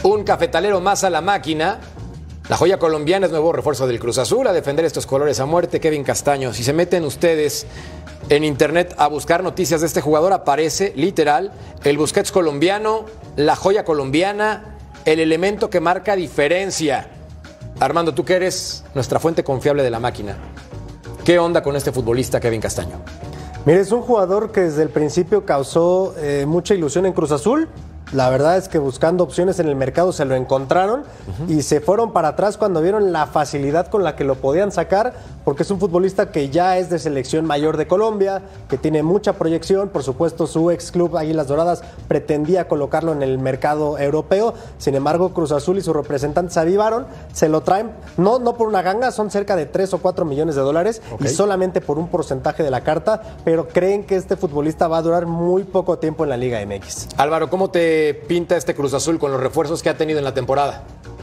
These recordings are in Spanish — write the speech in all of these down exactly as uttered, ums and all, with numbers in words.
Un cafetalero más a la máquina. La joya colombiana es nuevo refuerzo del Cruz Azul. A defender estos colores a muerte, Kevin Castaño. Si se meten ustedes en internet a buscar noticias de este jugador, aparece literal el Busquets colombiano, la joya colombiana, el elemento que marca diferencia. Armando, tú que eres nuestra fuente confiable de la máquina, ¿qué onda con este futbolista Kevin Castaño? Mire, es un jugador que desde el principio causó eh, mucha ilusión en Cruz Azul. La verdad es que buscando opciones en el mercado se lo encontraron uh-huh. y se fueron para atrás cuando vieron la facilidad con la que lo podían sacar, porque es un futbolista que ya es de selección mayor de Colombia, que tiene mucha proyección. Por supuesto, su ex club Águilas Doradas pretendía colocarlo en el mercado europeo. Sin embargo, Cruz Azul y sus representantes se avivaron, se lo traen, no, no por una ganga, son cerca de tres o cuatro millones de dólares okay. y solamente por un porcentaje de la carta, pero creen que este futbolista va a durar muy poco tiempo en la Liga M X. Álvaro, ¿cómo te pinta este Cruz Azul con los refuerzos que ha tenido en la temporada?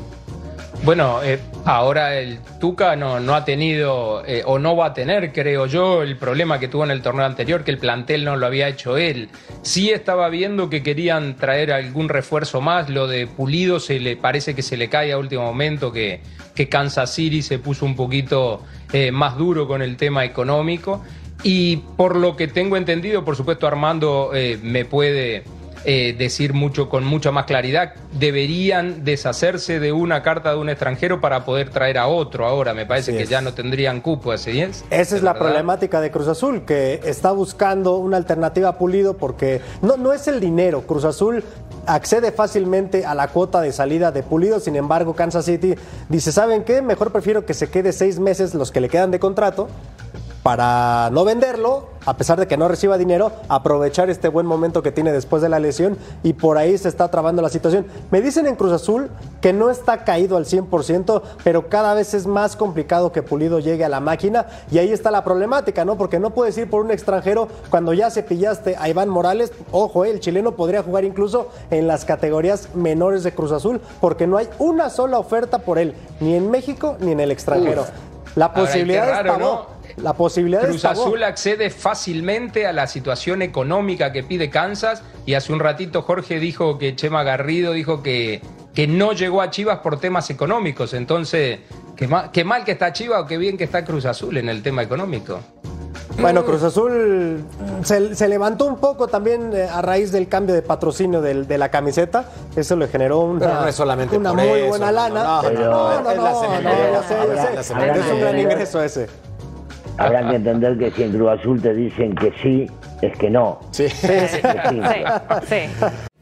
Bueno, eh, ahora el Tuca no, no ha tenido eh, o no va a tener, creo yo, el problema que tuvo en el torneo anterior, que el plantel no lo había hecho él. Sí estaba viendo que querían traer algún refuerzo más. Lo de Pulido se le parece que se le cae a último momento, que, que Kansas City se puso un poquito eh, más duro con el tema económico. Y por lo que tengo entendido, por supuesto Armando eh, me puede... Eh, decir mucho con mucha más claridad, deberían deshacerse de una carta de un extranjero para poder traer a otro ahora. Me parece que ya no tendrían cupo, ¿así es? Esa es la problemática de Cruz Azul, que está buscando una alternativa a Pulido, porque no, no es el dinero. Cruz Azul accede fácilmente a la cuota de salida de Pulido. Sin embargo, Kansas City dice, ¿saben qué? Mejor prefiero que se quede seis meses los que le quedan de contrato, para no venderlo, a pesar de que no reciba dinero, aprovechar este buen momento que tiene después de la lesión, y por ahí se está trabando la situación. Me dicen en Cruz Azul que no está caído al cien por ciento, pero cada vez es más complicado que Pulido llegue a la máquina, y ahí está la problemática, ¿no? Porque no puedes ir por un extranjero cuando ya cepillaste a Iván Morales. Ojo, eh, el chileno podría jugar incluso en las categorías menores de Cruz Azul, porque no hay una sola oferta por él, ni en México ni en el extranjero. Uf. La posibilidad Ahora, qué raro, es ¿no? La posibilidad Cruz es Azul accede fácilmente a la situación económica que pide Kansas, y hace un ratito Jorge dijo que Chema Garrido dijo que, que no llegó a Chivas por temas económicos. Entonces, qué mal, qué mal que está Chivas o qué bien que está Cruz Azul en el tema económico. Bueno, Cruz Azul se, se levantó un poco también eh, a raíz del cambio de patrocinio del, de la camiseta. Eso le generó una, no es solamente una muy eso, buena lana. No, no, no, no, no, no, no, no, yo sé, yo sé. Es un gran ingreso ese. Habrá que entender que si en Cruz Azul te dicen que sí, es que no. Sí. Es que sí. Sí, sí.